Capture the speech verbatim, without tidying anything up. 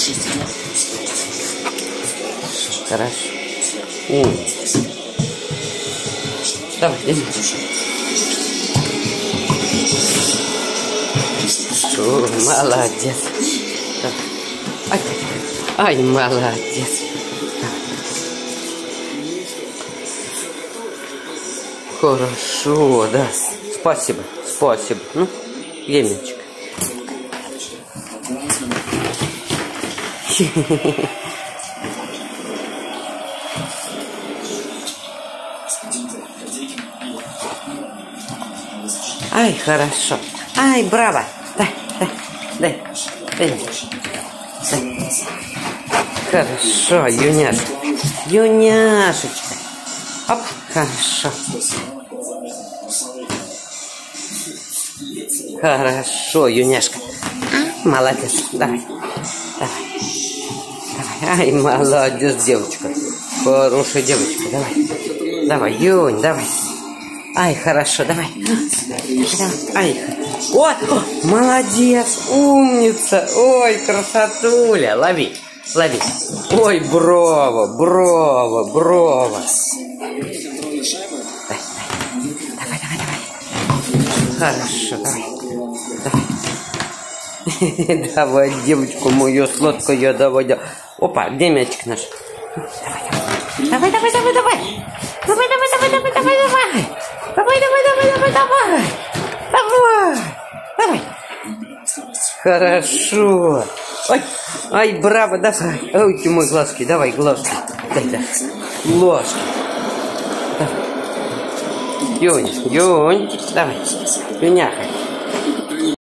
Хорошо. Ум. Давай, иди. О, молодец. Ай, ай, молодец. Хорошо, да. Спасибо, спасибо. Ну, Емельчик. Ай, хорошо. Ай, браво. Дай, дай, дай. Дай. Дай. Хорошо, юняшка. Юняшечка. Оп, хорошо. Хорошо, юняшка. А, молодец. Давай. Давай. Давай. Ай, молодец, девочка. Хорошая девочка. Давай. Давай, Юнь, давай. Ай, хорошо, давай. Ай, ой, молодец, умница. Ой, красотуля. Лови, лови. Ой, браво, браво, браво. Давай, давай, давай. Хорошо, давай. Давай, давай девочку мою сладкую, давай. Опа, где мячик наш? Давай, давай, давай, давай. Давай, давай, давай, давай, давай, давай. Давай, давай, давай, давай, давай. Давай. Давай. Хорошо. Ой, ай, браво, давай. Ой, ты мой глазки, давай, глазки. Дай, дай. Глазки. Давай. Юнь, Юнь, давай. Юняха.